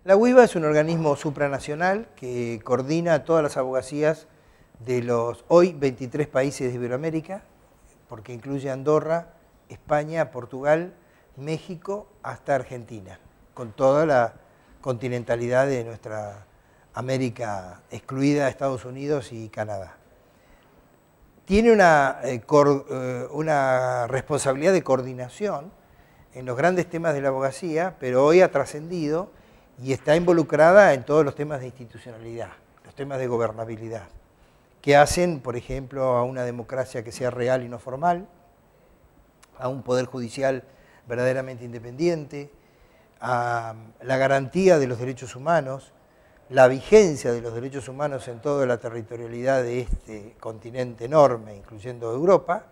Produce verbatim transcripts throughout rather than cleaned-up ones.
La UIVA es un organismo supranacional que coordina todas las abogacías de los hoy veintitrés países de Iberoamérica, porque incluye Andorra, España, Portugal, México, hasta Argentina, con toda la continentalidad de nuestra América, excluida Estados Unidos y Canadá. Tiene una, eh, cor, eh, una responsabilidad de coordinación en los grandes temas de la abogacía, pero hoy ha trascendido y está involucrada en todos los temas de institucionalidad, los temas de gobernabilidad, que hacen, por ejemplo, a una democracia que sea real y no formal, a un poder judicial verdaderamente independiente, a la garantía de los derechos humanos, la vigencia de los derechos humanos en toda la territorialidad de este continente enorme, incluyendo Europa,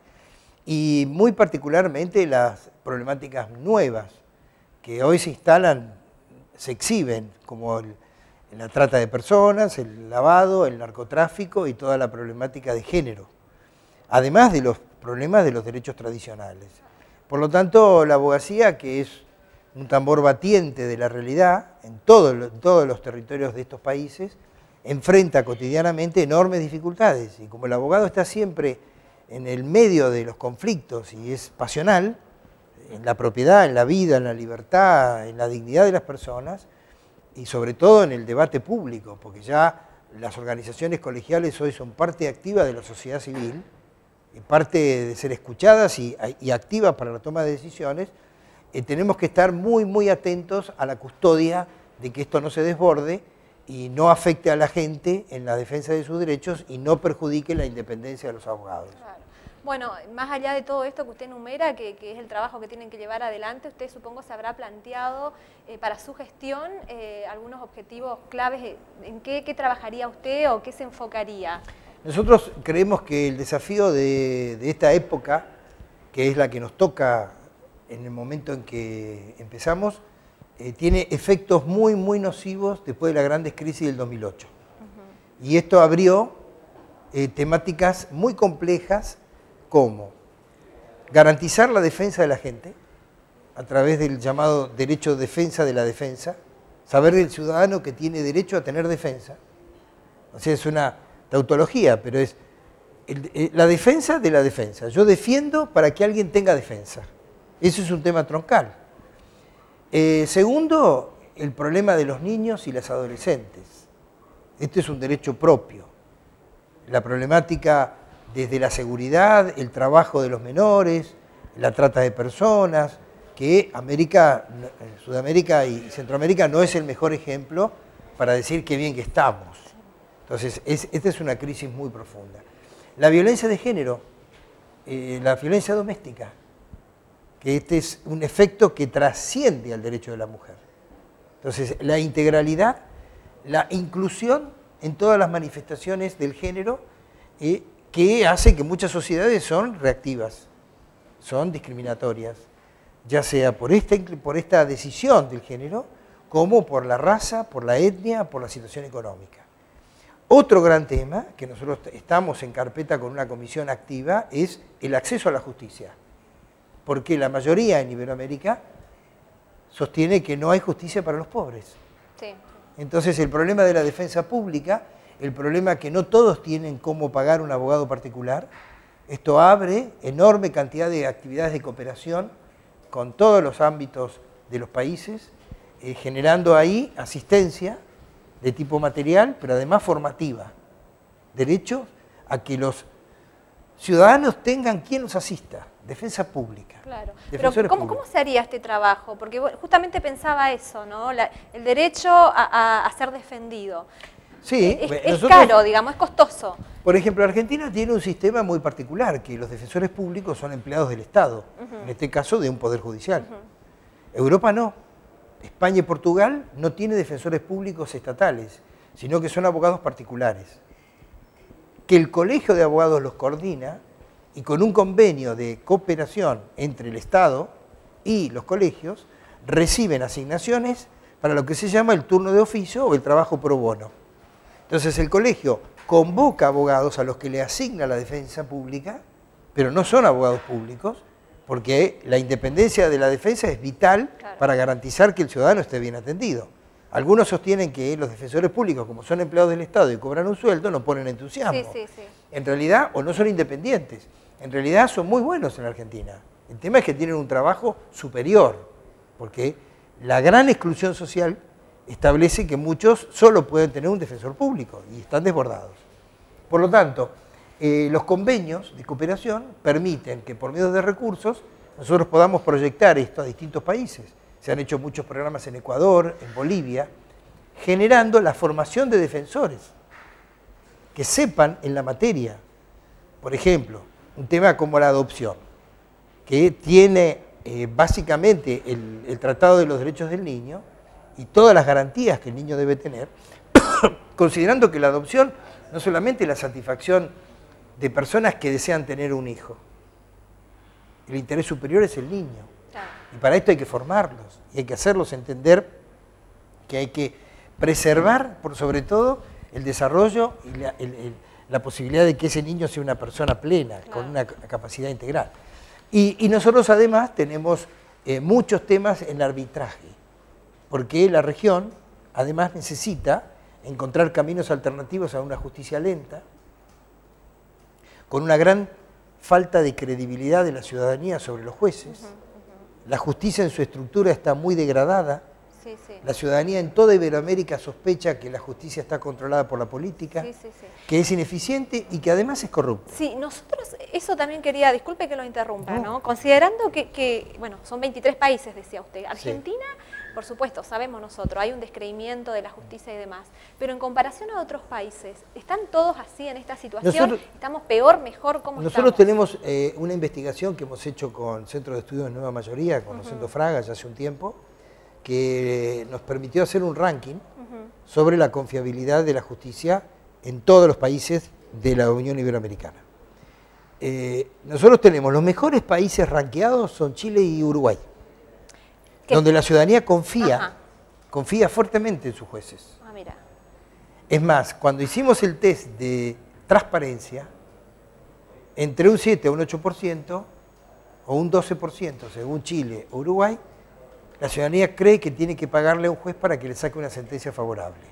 y muy particularmente las problemáticas nuevas que hoy se instalan, se exhiben, como el, la trata de personas, el lavado, el narcotráfico y toda la problemática de género, además de los problemas de los derechos tradicionales. Por lo tanto, la abogacía, que es un tambor batiente de la realidad en, todo, en todos los territorios de estos países, enfrenta cotidianamente enormes dificultades. Y como el abogado está siempre en el medio de los conflictos y es pasional, en la propiedad, en la vida, en la libertad, en la dignidad de las personas, y sobre todo en el debate público, porque ya las organizaciones colegiales hoy son parte activa de la sociedad civil, y parte de ser escuchadas y, y activas para la toma de decisiones, eh, tenemos que estar muy, muy atentos a la custodia de que esto no se desborde y no afecte a la gente en la defensa de sus derechos y no perjudique la independencia de los abogados. Claro. Bueno, más allá de todo esto que usted enumera, que, que es el trabajo que tienen que llevar adelante, usted supongo se habrá planteado eh, para su gestión eh, algunos objetivos claves. ¿En qué, qué trabajaría usted o qué se enfocaría? Nosotros creemos que el desafío de, de esta época, que es la que nos toca en el momento en que empezamos, eh, tiene efectos muy, muy nocivos después de la grandes crisis del dos mil ocho. Uh-huh. Y esto abrió eh, temáticas muy complejas, como garantizar la defensa de la gente a través del llamado derecho de defensa de la defensa, saber del ciudadano que tiene derecho a tener defensa. O sea, es una tautología, pero es el, el, la defensa de la defensa. Yo defiendo para que alguien tenga defensa. Eso es un tema troncal. Eh, segundo, el problema de los niños y las adolescentes. Este es un derecho propio. La problemática desde la seguridad, el trabajo de los menores, la trata de personas, que América, Sudamérica y Centroamérica no es el mejor ejemplo para decir qué bien que estamos. Entonces, es, esta es una crisis muy profunda. La violencia de género, eh, la violencia doméstica, que este es un efecto que trasciende al derecho de la mujer. Entonces, la integralidad, la inclusión en todas las manifestaciones del género, eh, que hace que muchas sociedades son reactivas, son discriminatorias, ya sea por esta, por esta decisión del género, como por la raza, por la etnia, por la situación económica. Otro gran tema, que nosotros estamos en carpeta con una comisión activa, es el acceso a la justicia, porque la mayoría en Iberoamérica sostiene que no hay justicia para los pobres. Sí. Entonces el problema de la defensa pública, el problema que no todos tienen cómo pagar un abogado particular, esto abre enorme cantidad de actividades de cooperación con todos los ámbitos de los países, eh, generando ahí asistencia de tipo material, pero además formativa. Derecho a que los ciudadanos tengan quien los asista. Defensa pública. Claro. Pero ¿cómo, ¿cómo se haría este trabajo? Porque justamente pensaba eso, ¿no? La, el derecho a, a, a ser defendido. Sí, es, nosotros, es caro, digamos, es costoso. Por ejemplo, Argentina tiene un sistema muy particular, que los defensores públicos son empleados del Estado, uh-huh. en este caso de un poder judicial. Uh-huh. Europa no. España y Portugal no tienen defensores públicos estatales, sino que son abogados particulares. Que el colegio de abogados los coordina y con un convenio de cooperación entre el Estado y los colegios reciben asignaciones para lo que se llama el turno de oficio o el trabajo pro bono. Entonces el colegio convoca abogados a los que le asigna la defensa pública, pero no son abogados públicos, porque la independencia de la defensa es vital claro. para garantizar que el ciudadano esté bien atendido. Algunos sostienen que los defensores públicos, como son empleados del Estado y cobran un sueldo, no ponen entusiasmo. Sí, sí, sí. En realidad, o no son independientes, en realidad son muy buenos en la Argentina. El tema es que tienen un trabajo superior, porque la gran exclusión social establece que muchos solo pueden tener un defensor público y están desbordados. Por lo tanto, eh, los convenios de cooperación permiten que por medio de recursos nosotros podamos proyectar esto a distintos países. Se han hecho muchos programas en Ecuador, en Bolivia, generando la formación de defensores que sepan en la materia. Por ejemplo, un tema como la adopción, que tiene eh, básicamente el, el Tratado de los Derechos del Niño y todas las garantías que el niño debe tener, considerando que la adopción no solamente es la satisfacción de personas que desean tener un hijo, el interés superior es el niño. Y para esto hay que formarlos y hay que hacerlos entender que hay que preservar, por sobre todo, el desarrollo y la, el, el, la posibilidad de que ese niño sea una persona plena, claro, con una capacidad integral. Y, y nosotros además tenemos eh, muchos temas en arbitraje, porque la región además necesita encontrar caminos alternativos a una justicia lenta, con una gran falta de credibilidad de la ciudadanía sobre los jueces. Uh-huh, uh-huh. La justicia en su estructura está muy degradada. Sí, sí. La ciudadanía en toda Iberoamérica sospecha que la justicia está controlada por la política, sí, sí, sí. que es ineficiente y que además es corrupta. Sí, nosotros, eso también quería, disculpe que lo interrumpa, ¿no? ¿no? Considerando que, que, bueno, son veintitrés países, decía usted. Argentina, sí. por supuesto, sabemos nosotros, hay un descreimiento de la justicia y demás, pero en comparación a otros países, ¿están todos así en esta situación? Nosotros, ¿estamos peor, mejor? ¿Cómo nosotros estamos? tenemos eh, una investigación que hemos hecho con Centro de Estudios de Nueva Mayoría, con uh-huh. Rosendo Fraga, ya hace un tiempo, que nos permitió hacer un ranking uh-huh. sobre la confiabilidad de la justicia en todos los países de la Unión Iberoamericana. Eh, nosotros tenemos los mejores países rankeados son Chile y Uruguay, ¿Qué? donde la ciudadanía confía, Ajá. confía fuertemente en sus jueces. Ah, mira. Es más, cuando hicimos el test de transparencia, entre un siete a un ocho por ciento o un doce por ciento según Chile o Uruguay, la ciudadanía cree que tiene que pagarle a un juez para que le saque una sentencia favorable.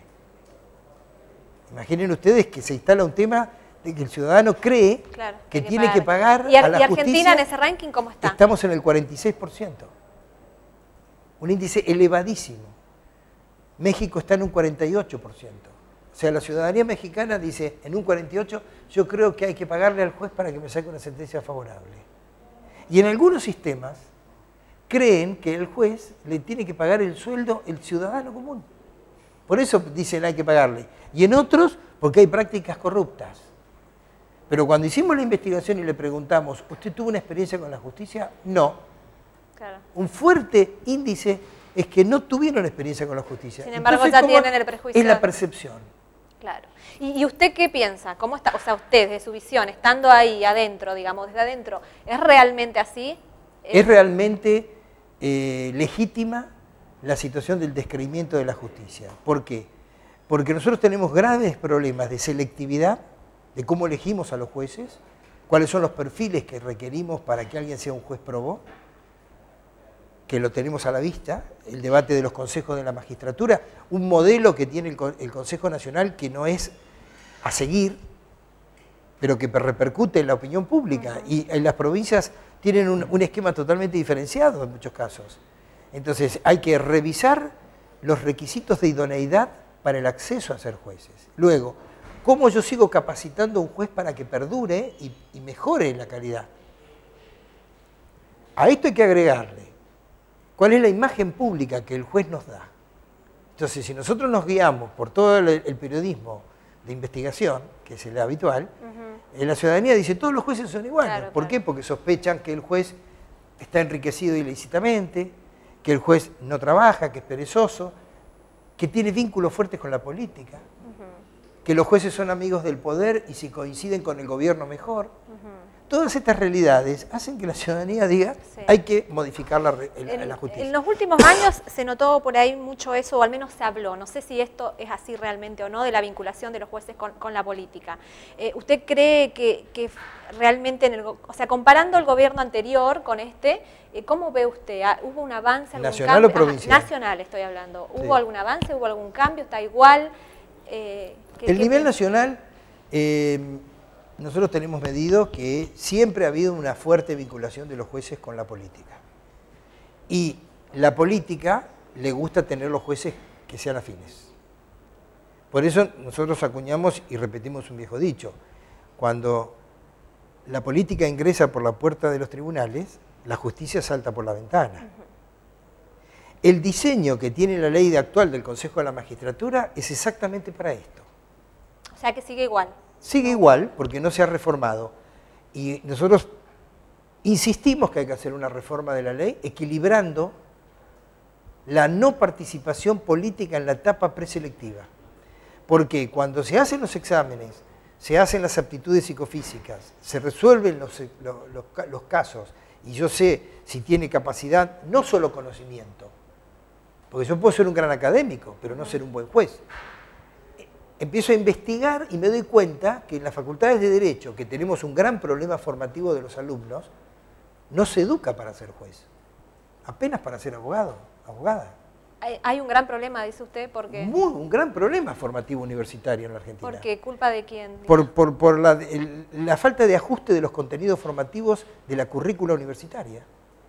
Imaginen ustedes que se instala un tema de que el ciudadano cree claro, que, que tiene pagar. que pagar ¿Y a, a la ¿Y Argentina justicia, en ese ranking cómo está? Estamos en el cuarenta y seis por ciento. Un índice elevadísimo. México está en un cuarenta y ocho por ciento. O sea, la ciudadanía mexicana dice, en un cuarenta y ocho por ciento, yo creo que hay que pagarle al juez para que me saque una sentencia favorable. Y en algunos sistemas, creen que el juez le tiene que pagar el sueldo el ciudadano común. Por eso dicen hay que pagarle. Y en otros, porque hay prácticas corruptas. Pero cuando hicimos la investigación y le preguntamos, ¿usted tuvo una experiencia con la justicia? No. Claro. Un fuerte índice es que no tuvieron experiencia con la justicia. Sin embargo, Entonces, ya tienen el prejuicio. Es la percepción. Claro. ¿Y, ¿Y usted qué piensa? ¿Cómo está? O sea, usted, de su visión, estando ahí adentro, digamos, desde adentro, ¿es realmente así? Es realmente... Eh, legítima la situación del descreimiento de la justicia. ¿Por qué? Porque nosotros tenemos graves problemas de selectividad, de cómo elegimos a los jueces, cuáles son los perfiles que requerimos para que alguien sea un juez probó, que lo tenemos a la vista, el debate de los consejos de la magistratura, un modelo que tiene el, el Consejo Nacional que no es a seguir, pero que repercute en la opinión pública, y en las provincias tienen un, un esquema totalmente diferenciado en muchos casos. Entonces hay que revisar los requisitos de idoneidad para el acceso a ser jueces. Luego, ¿cómo yo sigo capacitando a un juez para que perdure y, y mejore la calidad? A esto hay que agregarle, ¿cuál es la imagen pública que el juez nos da? Entonces, si nosotros nos guiamos por todo el, el periodismo de investigación, que es el habitual, uh-huh. la ciudadanía dice, todos los jueces son iguales. Claro, ¿Por claro. qué? Porque sospechan que el juez está enriquecido ilícitamente, que el juez no trabaja, que es perezoso, que tiene vínculos fuertes con la política, uh-huh. que los jueces son amigos del poder y si coinciden con el gobierno mejor. Uh-huh. Todas estas realidades hacen que la ciudadanía diga Sí. hay que modificar la, re- la- En, la justicia. en los últimos años se notó por ahí mucho eso, o al menos se habló, no sé si esto es así realmente o no, de la vinculación de los jueces con, con la política. Eh, ¿Usted cree que, que realmente, en el, go- o sea, comparando el gobierno anterior con este, eh, ¿cómo ve usted? Ah, ¿Hubo un avance? Algún ¿Nacional cambio? o provincial? Ajá, nacional estoy hablando. ¿Hubo Sí. algún avance? ¿Hubo algún cambio? ¿Está igual? Eh, ¿qué- El qué nivel piensa? nacional, eh, nosotros tenemos medido que siempre ha habido una fuerte vinculación de los jueces con la política. Y la política le gusta tener los jueces que sean afines. Por eso nosotros acuñamos y repetimos un viejo dicho. Cuando la política ingresa por la puerta de los tribunales, la justicia salta por la ventana. El diseño que tiene la ley actual del Consejo de la Magistratura es exactamente para esto. O sea, que sigue igual. Sigue igual porque no se ha reformado. Y nosotros insistimos que hay que hacer una reforma de la ley equilibrando la no participación política en la etapa preselectiva. Porque cuando se hacen los exámenes, se hacen las aptitudes psicofísicas, se resuelven los, los, los, los casos y yo sé si tiene capacidad, no solo conocimiento, porque yo puedo ser un gran académico, pero no ser un buen juez. Empiezo a investigar y me doy cuenta que en las facultades de Derecho, que tenemos un gran problema formativo de los alumnos, no se educa para ser juez, apenas para ser abogado, abogada. Hay, hay un gran problema, dice usted, porque... Muy, un gran problema formativo universitario en la Argentina. ¿Por qué? ¿Culpa de quién? Por, por, por la, el, la falta de ajuste de los contenidos formativos de la currícula universitaria.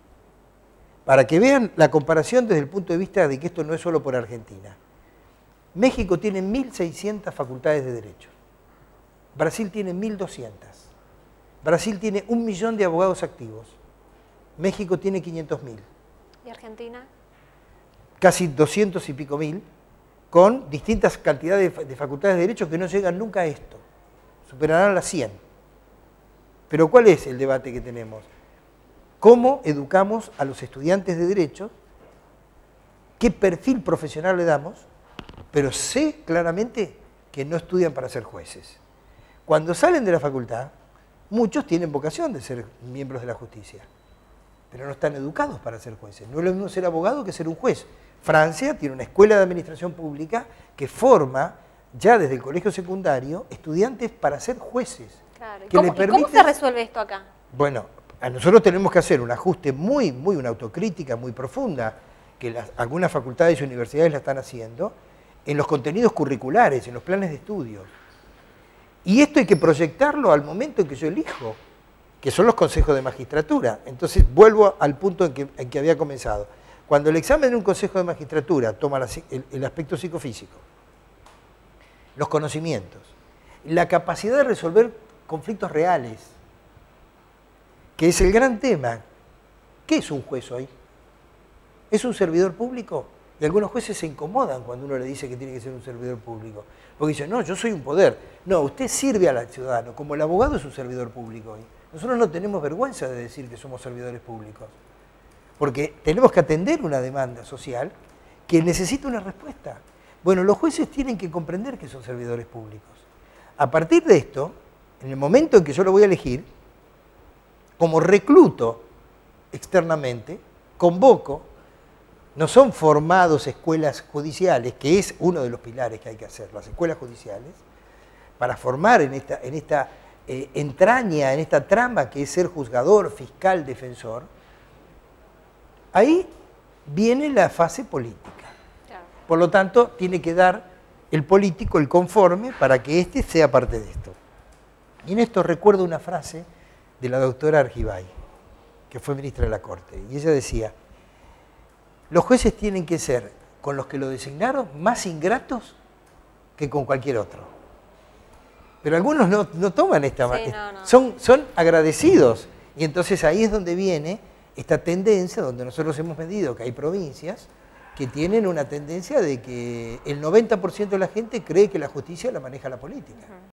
Para que vean la comparación desde el punto de vista de que esto no es solo por Argentina. México tiene mil seiscientas facultades de Derecho. Brasil tiene mil doscientas. Brasil tiene un millón de abogados activos. México tiene quinientos mil. ¿Y Argentina? Casi doscientos y pico mil, con distintas cantidades de facultades de Derecho que no llegan nunca a esto. Superarán las cien. Pero ¿cuál es el debate que tenemos? ¿Cómo educamos a los estudiantes de Derecho? ¿Qué perfil profesional le damos? Pero sé claramente que no estudian para ser jueces. Cuando salen de la facultad, muchos tienen vocación de ser miembros de la justicia, pero no están educados para ser jueces. No es lo mismo ser abogado que ser un juez. Francia tiene una escuela de administración pública que forma, ya desde el colegio secundario, estudiantes para ser jueces. Claro. ¿Y que cómo, le y cómo permite- se resuelve esto acá? Bueno, a nosotros tenemos que hacer un ajuste muy, muy, una autocrítica muy profunda, que las, algunas facultades y universidades la están haciendo, en los contenidos curriculares, en los planes de estudios. Y esto hay que proyectarlo al momento en que yo elijo, que son los consejos de magistratura. Entonces vuelvo al punto en que, en que había comenzado. Cuando el examen de un consejo de magistratura toma la, el, el aspecto psicofísico, los conocimientos, la capacidad de resolver conflictos reales, que es el gran tema. ¿Qué es un juez hoy? ¿Es un servidor público? Y algunos jueces se incomodan cuando uno le dice que tiene que ser un servidor público. Porque dicen, no, yo soy un poder. No, usted sirve al ciudadano, como el abogado es un servidor público hoy. Nosotros no tenemos vergüenza de decir que somos servidores públicos. Porque tenemos que atender una demanda social que necesita una respuesta. Bueno, los jueces tienen que comprender que son servidores públicos. A partir de esto, en el momento en que yo lo voy a elegir, como recluto externamente, convoco, no son formados escuelas judiciales, que es uno de los pilares que hay que hacer, las escuelas judiciales, para formar en esta, en esta eh, entraña, en esta trama que es ser juzgador, fiscal, defensor. Ahí viene la fase política. Claro. Por lo tanto, tiene que dar el político el conforme para que éste sea parte de esto. Y en esto recuerdo una frase de la doctora Argibay, que fue ministra de la Corte, y ella decía: los jueces tienen que ser, con los que lo designaron, más ingratos que con cualquier otro. Pero algunos no, no toman esta Sí, manera, no, no. son, son agradecidos. Y entonces ahí es donde viene esta tendencia, donde nosotros hemos medido que hay provincias que tienen una tendencia de que el noventa por ciento de la gente cree que la justicia la maneja la política.